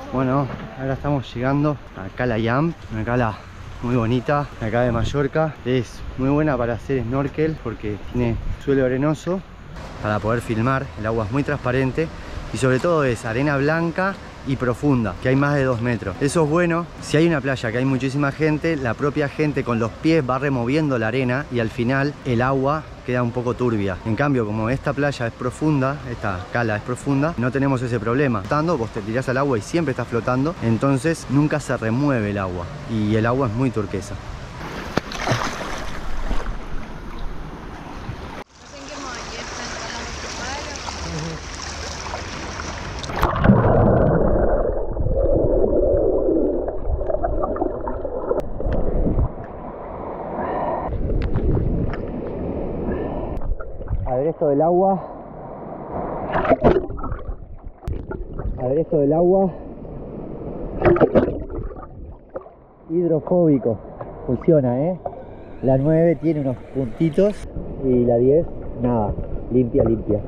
Bueno, ahora estamos llegando a Cala Llamp, una cala muy bonita, acá de Mallorca. Es muy buena para hacer snorkel porque tiene suelo arenoso para poder filmar. El agua es muy transparente y sobre todo es arena blanca y profunda, que hay más de 2 metros. Eso es bueno. Si hay una playa que hay muchísima gente, la propia gente con los pies va removiendo la arena y al final el agua queda un poco turbia. En cambio, como esta playa es profunda, esta cala es profunda, no tenemos ese problema. Vos te tirás al agua y siempre está flotando, entonces nunca se remueve el agua y el agua es muy turquesa. Adreso del agua. Adreso del agua. Hidrofóbico. Funciona, ¿eh? La 9 tiene unos puntitos y la 10, nada. Limpia, limpia.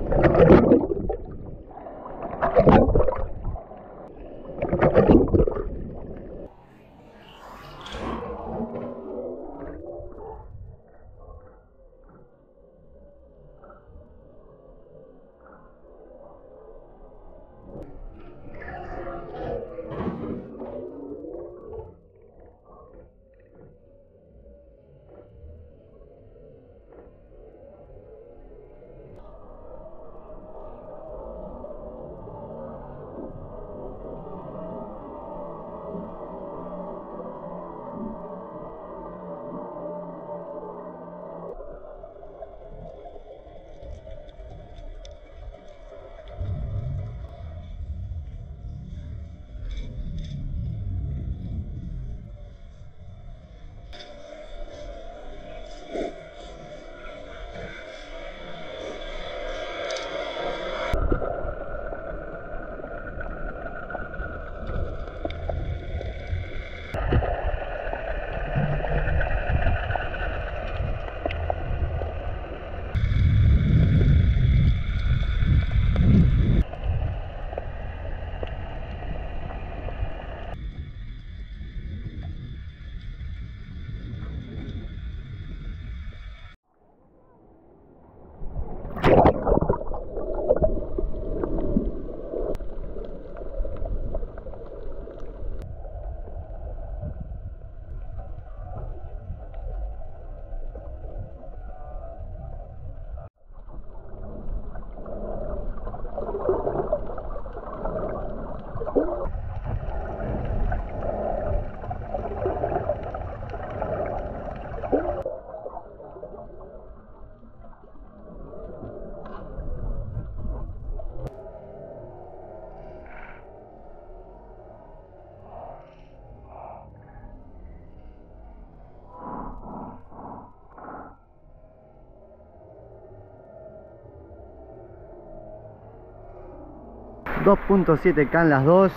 .7K en las dos,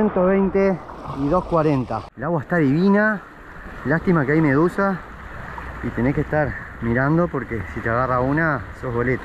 120 y 240. El agua está divina. Lástima que hay medusa y tenés que estar mirando porque si te agarra una, sos boleta.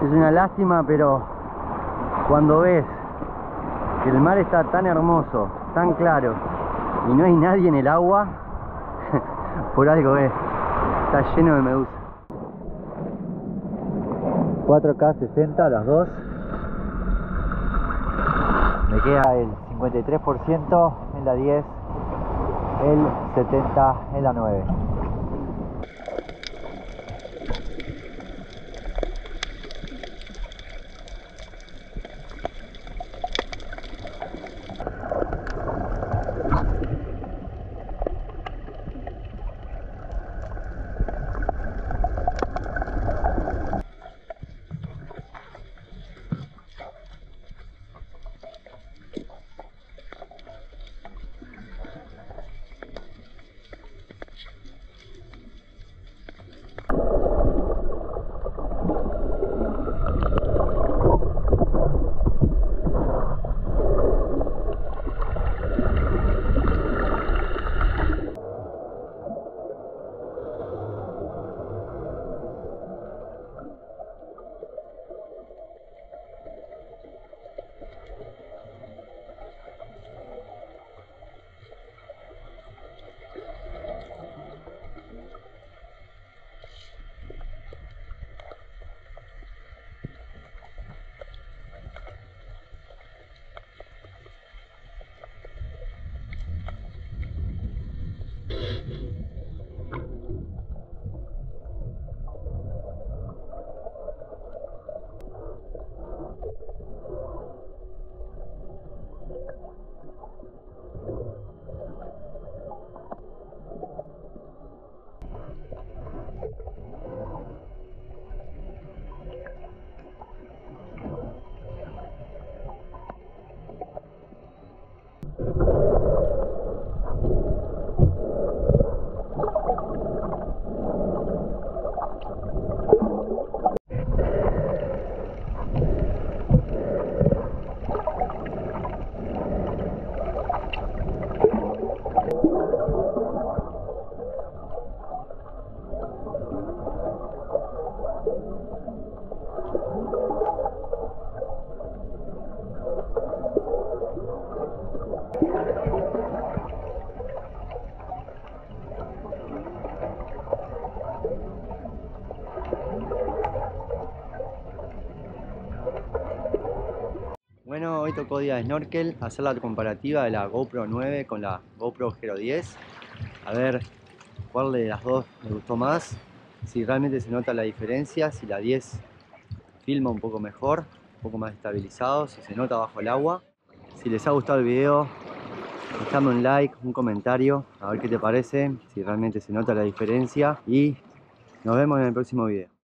Es una lástima, pero cuando ves que el mar está tan hermoso, tan claro y no hay nadie en el agua, por algo es, está lleno de medusas. 4K 60 las dos. Me queda el 53% en la 10, el 70 en la 9. Bueno, hoy tocó día de snorkel, hacer la comparativa de la GoPro 9 con la GoPro Hero 10. A ver cuál de las dos me gustó más, si realmente se nota la diferencia, si la 10 filma un poco mejor, un poco más estabilizado, si se nota bajo el agua. Si les ha gustado el video, dejadme un like, un comentario, a ver qué te parece, si realmente se nota la diferencia y nos vemos en el próximo video.